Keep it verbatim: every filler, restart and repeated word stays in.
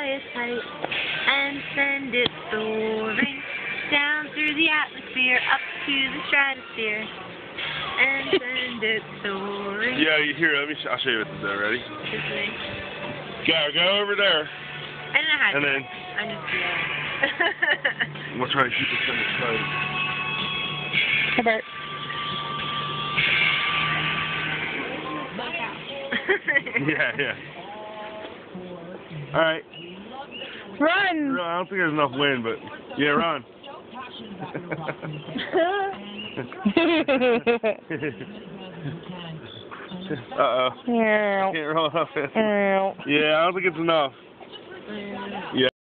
highest height and send it soaring down through the atmosphere up to the stratosphere and send it soaring. Yeah, you here, let me sh I'll show you what to do. Ready? This way. Go, go over there. I don't know how to And do then it. I'm just doing we'll try to keep this in the side. Come on. Yeah, yeah. Alright. Run! I don't think there's enough wind, but yeah, run. Uh-oh. Yeah. Can't roll off it. Yeah. Yeah, I don't think it's enough. Yeah.